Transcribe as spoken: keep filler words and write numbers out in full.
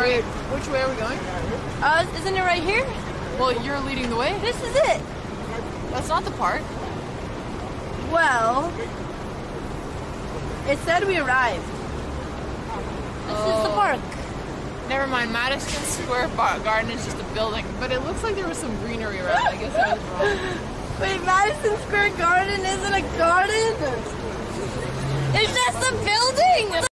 Weird. Which way are we going? Uh, isn't it right here? Well, you're leading the way. This is it. That's not the park. Well, it said we arrived. This Oh. is the park. Never mind. Madison Square Garden is just a building, but it looks like there was some greenery around. I guess I was wrong. Wait, Madison Square Garden isn't a garden? It's just a building!